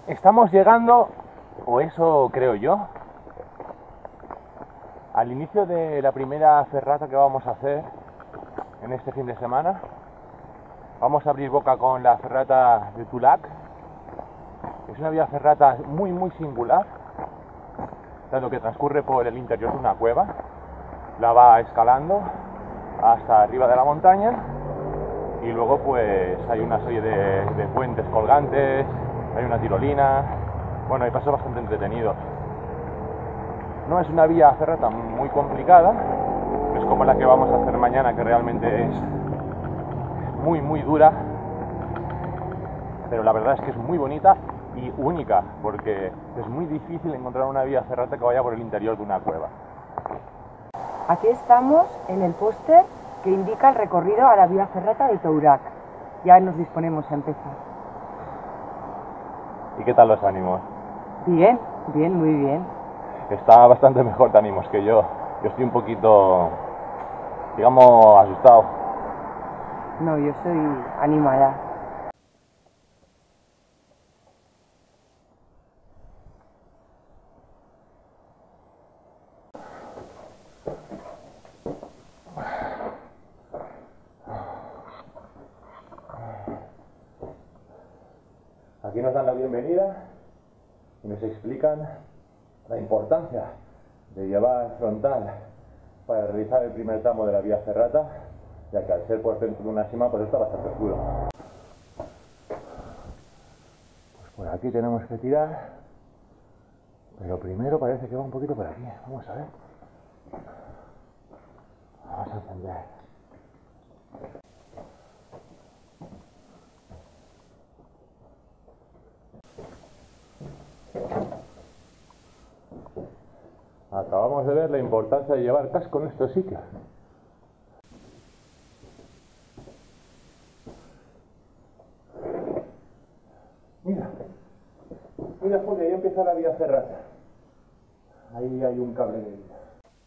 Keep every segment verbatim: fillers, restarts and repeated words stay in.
Estamos llegando, o eso creo yo, al inicio de la primera ferrata que vamos a hacer en este fin de semana. Vamos a abrir boca con la ferrata de Tulac. Es una vía ferrata muy muy singular, dado que transcurre por el interior de una cueva, la va escalando hasta arriba de la montaña y luego pues hay una serie de, de puentes colgantes, hay una tirolina, bueno, hay pasos bastante entretenidos. No es una vía ferrata muy complicada, no es como la que vamos a hacer mañana, que realmente es muy muy dura, pero la verdad es que es muy bonita y única, porque es muy difícil encontrar una vía ferrata que vaya por el interior de una cueva. Aquí estamos en el póster que indica el recorrido a la vía ferrata de Tulac. Ya nos disponemos a empezar. ¿Y qué tal los ánimos? Bien, bien, muy bien. Está bastante mejor de ánimos que yo. Yo estoy un poquito, digamos, asustado. No, yo soy animada. Aquí nos dan la bienvenida y nos explican la importancia de llevar frontal para realizar el primer tramo de la vía ferrata, ya que al ser por dentro de una sima pues está bastante oscuro. Pues por aquí tenemos que tirar, pero primero parece que va un poquito por aquí. Vamos a ver. Vamos a encender. Acabamos de ver la importancia de llevar casco en estos sitios. Mira, mira Julio, ahí empieza la vía ferrata. Ahí hay un cable de vida.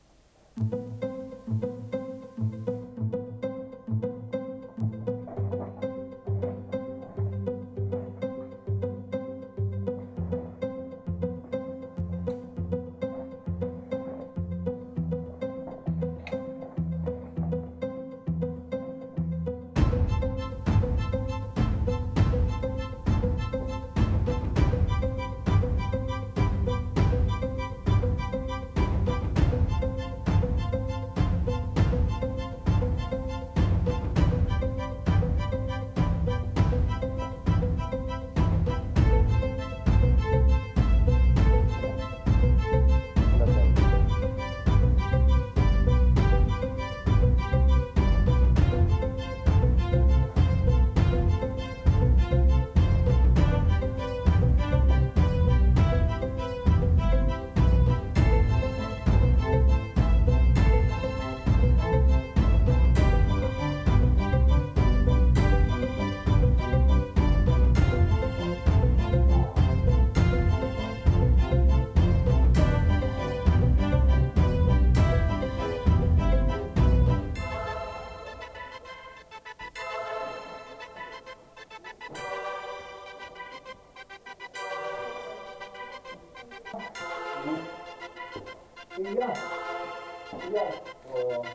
Y ya, y ya, o, o,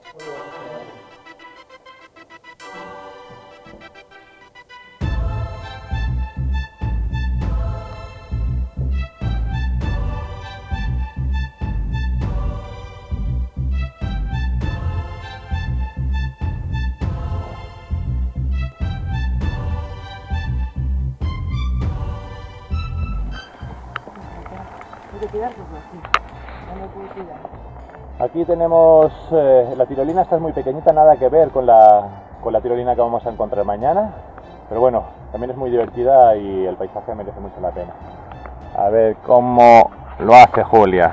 Aquí tenemos eh, la tirolina. Esta es muy pequeñita, nada que ver con la, con la tirolina que vamos a encontrar mañana, pero bueno, también es muy divertida y el paisaje merece mucho la pena. A ver cómo lo hace Julia.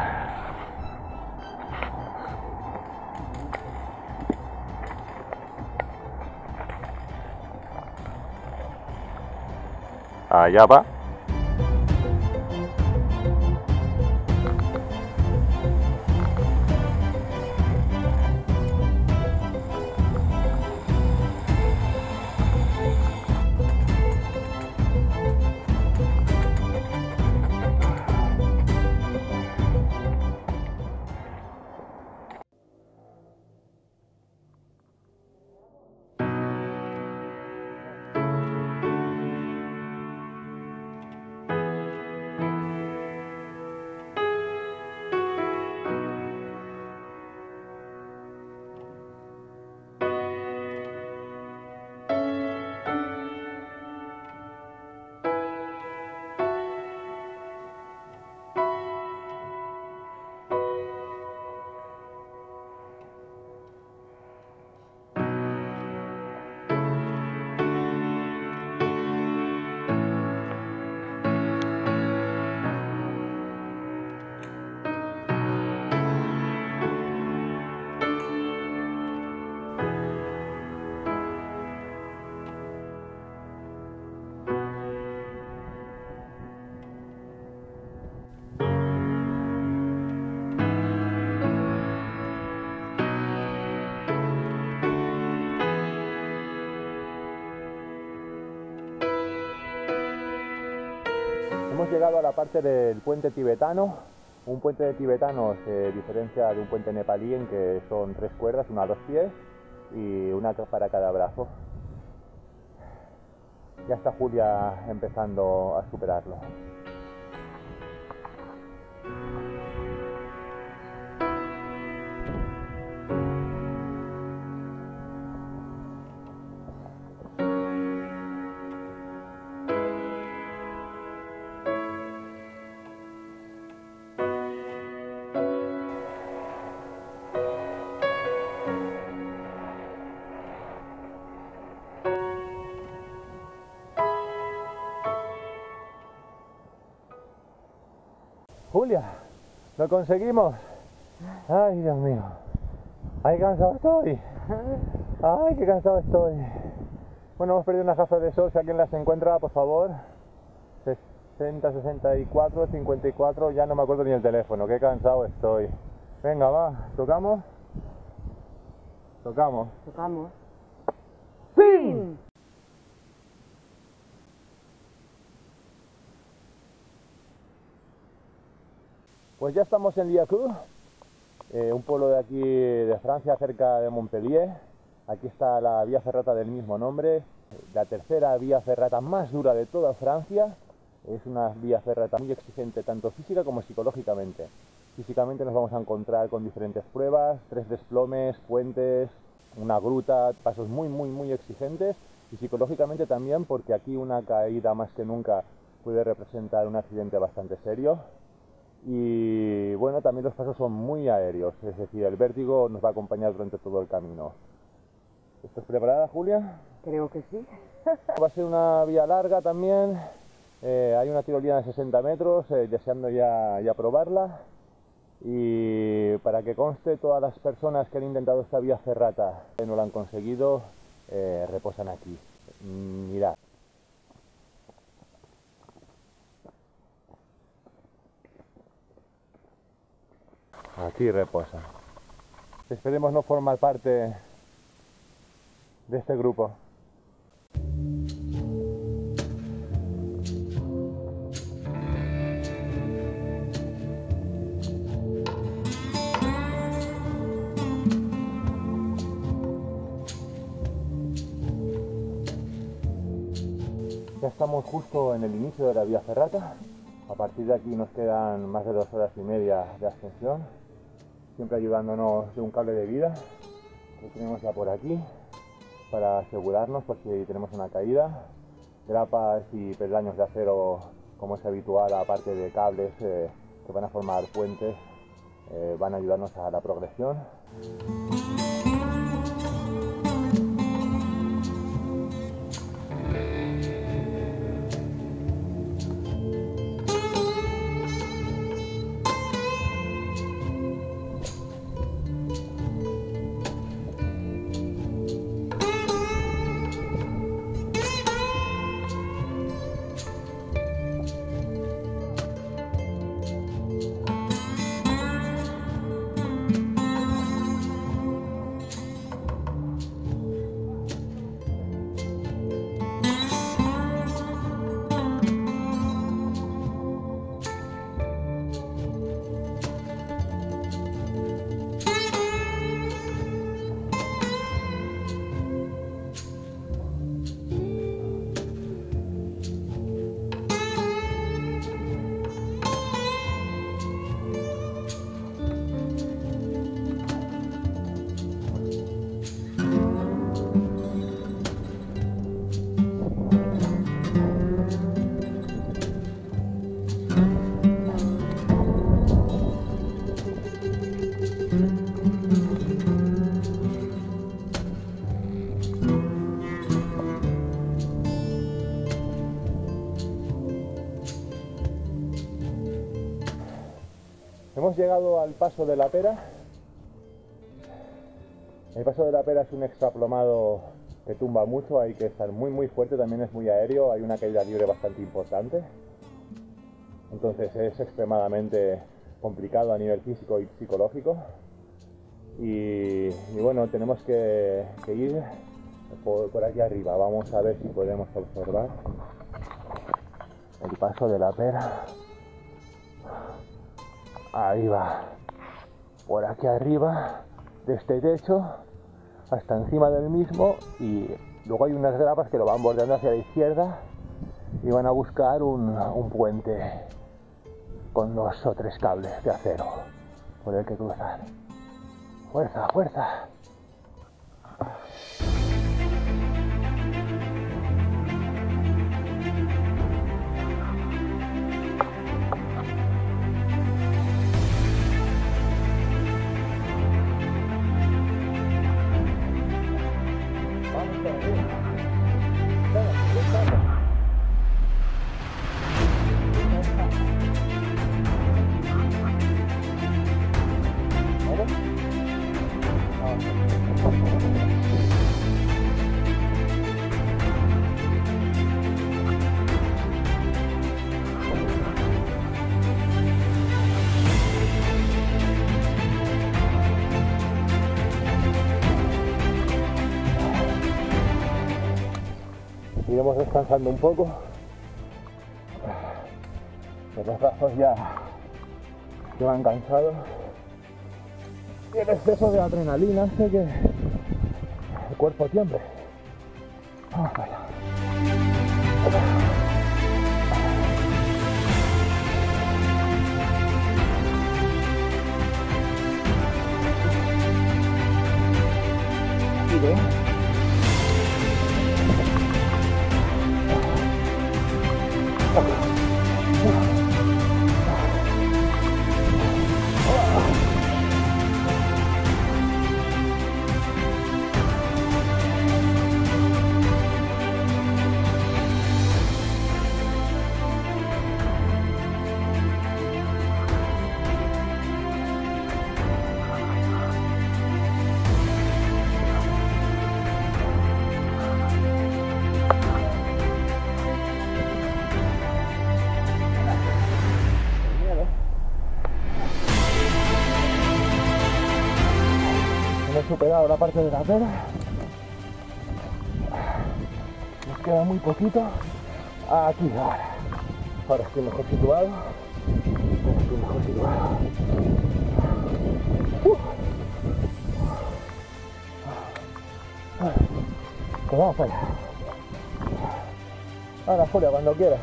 Allá va. Hemos llegado a la parte del puente tibetano. Un puente de tibetano se diferencia de un puente nepalí en que son tres cuerdas, una a dos pies y una para cada brazo. Ya está Julia empezando a superarlo. Julia, lo conseguimos. Ay, Dios mío. Ay, qué cansado estoy. Ay, qué cansado estoy. Bueno, hemos perdido unas gafas de sol. Si alguien las encuentra, por favor. sesenta, sesenta y cuatro, cincuenta y cuatro. Ya no me acuerdo ni el teléfono. Qué cansado estoy. Venga, va. ¿Tocamos? Tocamos. Tocamos. ¡Sí! Pues ya estamos en Liacourt, eh, un pueblo de aquí de Francia, cerca de Montpellier. Aquí está la vía ferrata del mismo nombre, la tercera vía ferrata más dura de toda Francia. Es una vía ferrata muy exigente tanto física como psicológicamente. Físicamente nos vamos a encontrar con diferentes pruebas, tres desplomes, puentes, una gruta, pasos muy muy muy exigentes, y psicológicamente también porque aquí una caída más que nunca puede representar un accidente bastante serio. Y bueno, también los pasos son muy aéreos, es decir, el vértigo nos va a acompañar durante todo el camino. ¿Estás preparada, Julia? Creo que sí. Va a ser una vía larga también, eh, hay una tirolina de sesenta metros, eh, deseando ya, ya probarla. Y para que conste, todas las personas que han intentado esta vía ferrata y no la han conseguido, eh, reposan aquí. Mirad. Aquí reposa. Esperemos no formar parte de este grupo. Ya estamos justo en el inicio de la vía ferrata. A partir de aquí nos quedan más de dos horas y media de ascensión, siempre ayudándonos de un cable de vida. Lo tenemos ya por aquí para asegurarnos por si tenemos una caída. Grapas y peldaños de acero, como es habitual, aparte de cables eh, que van a formar puentes, eh, van a ayudarnos a la progresión. Hemos llegado al Paso de la Pera. El Paso de la Pera es un extraplomado que tumba mucho, hay que estar muy muy fuerte, también es muy aéreo, hay una caída libre bastante importante. Entonces es extremadamente complicado a nivel físico y psicológico. Y, y bueno, tenemos que, que ir por, por aquí arriba. Vamos a ver si podemos observar. el paso de la pera. Ahí va. Por aquí arriba de este techo hasta encima del mismo, y luego hay unas grapas que lo van bordeando hacia la izquierda y van a buscar un, un puente con dos o tres cables de acero por el que cruzar. ¡Fuerza, fuerza! Iremos descansando un poco, que los brazos ya se van cansados y el exceso de adrenalina hace que el cuerpo tiemble. Vamos para allá. Y bien. Hemos superado la parte de la pera, nos queda muy poquito. Aquí ahora, ahora estoy mejor situado, ahora estoy mejor situado. Uh. Pues vamos para allá. Ahora, Julia, cuando quieras.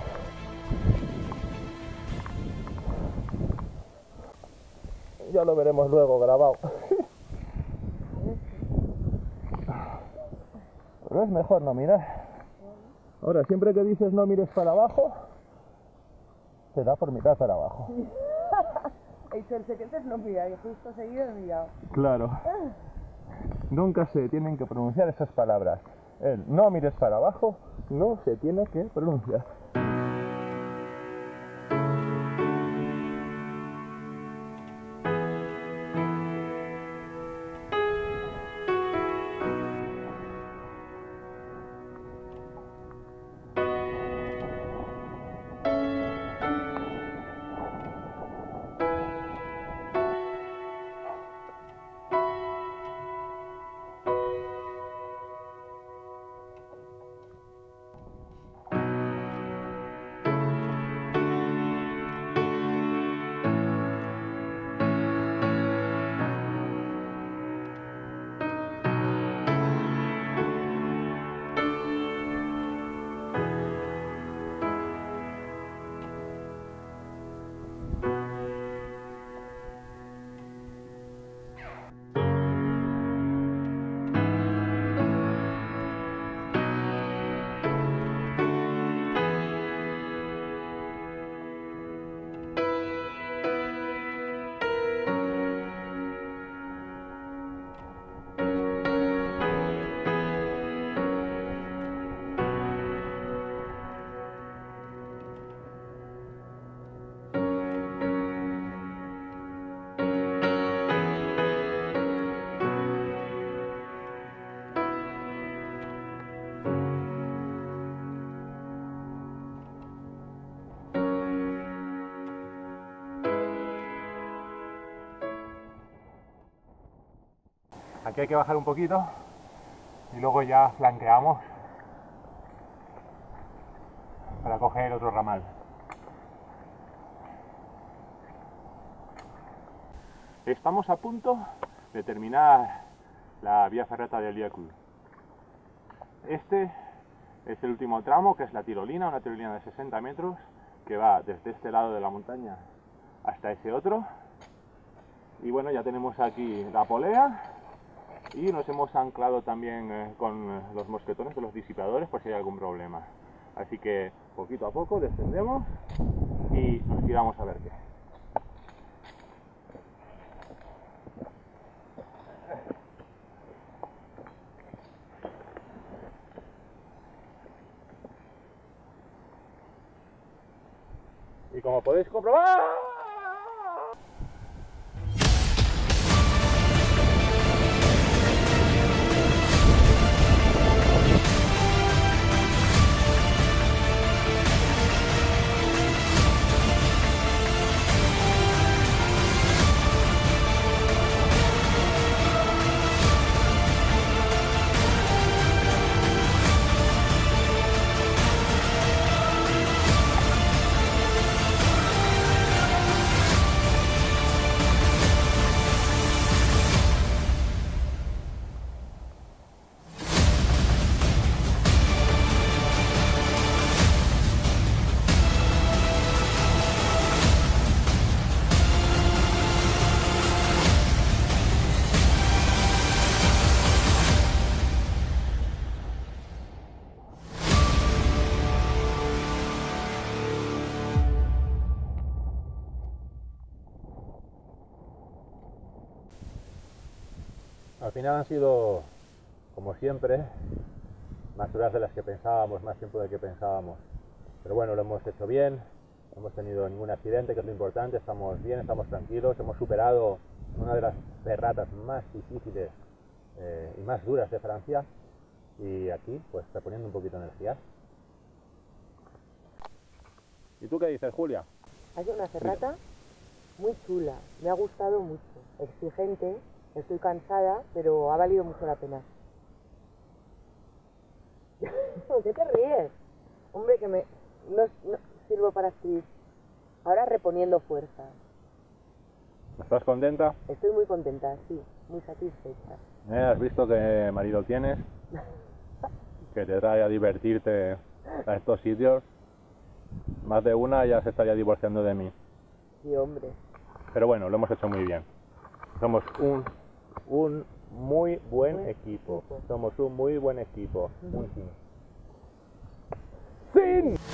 Ya lo veremos luego grabado. Pero es mejor no mirar. Ahora, siempre que dices no mires para abajo, te da por mirar para abajo. El secreto es no mirar, y justo seguido he mirado. Claro. Nunca se tienen que pronunciar esas palabras. El no mires para abajo no se tiene que pronunciar. Aquí hay que bajar un poquito y luego ya flanqueamos para coger otro ramal. Estamos a punto de terminar la vía ferrata del Liecu. Este es el último tramo, que es la tirolina, una tirolina de sesenta metros, que va desde este lado de la montaña hasta ese otro. Y bueno, ya tenemos aquí la polea y nos hemos anclado también eh, con los mosquetones de los disipadores por si hay algún problema. Así que poquito a poco descendemos y nos tiramos a ver qué. Y como podéis comprobar, al final han sido, como siempre, más horas de las que pensábamos, más tiempo del que pensábamos. Pero bueno, lo hemos hecho bien, no hemos tenido ningún accidente, que es lo importante, estamos bien, estamos tranquilos, hemos superado una de las ferratas más difíciles eh, y más duras de Francia, y aquí, pues, reponiendo un poquito de energía. ¿Y tú qué dices, Julia? Ha sido una ferrata muy chula, me ha gustado mucho, exigente. Estoy cansada, pero ha valido mucho la pena. ¿Qué te ríes? Hombre, que me... No, no sirvo para escribir. Ahora reponiendo fuerza. ¿Estás contenta? Estoy muy contenta, sí. Muy satisfecha. ¿Eh? ¿Has visto qué marido tienes? Que te trae a divertirte a estos sitios. Más de una ya se estaría divorciando de mí. Sí, hombre. Pero bueno, lo hemos hecho muy bien. Somos un, un muy buen buen equipo. equipo. Somos un muy buen equipo. Uh-huh. Un team. ¡Sin!